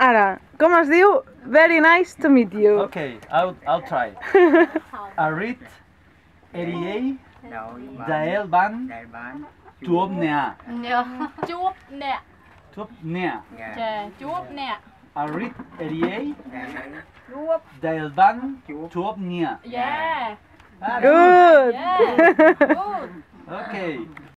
Ara, com es diu? Very nice to meet you. Okay, I'll try. Arit Eriei Dael Ban Tuop Nea. Chuop nè. Tuop Nea. Chè, chuop nè. Arit Eriei Dael Ban Tuop Nea. Yeah. Ah, Good. Yeah. Good. Okay.